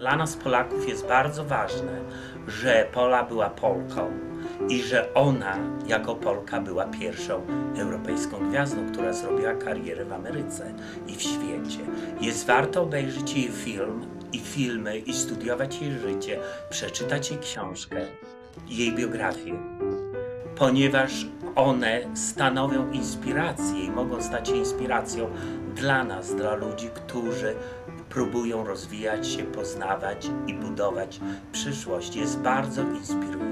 Dla nas Polaków jest bardzo ważne, że Pola była Polką i że ona jako Polka była pierwszą europejską gwiazdą, która zrobiła karierę w Ameryce i w świecie. Jest warto obejrzeć jej film i filmy i studiować jej życie, przeczytać jej książkę, jej biografię, ponieważ one stanowią inspirację i mogą stać się inspiracją dla nas, dla ludzi, którzy próbują rozwijać się, poznawać i budować przyszłość. Jest bardzo inspirująca.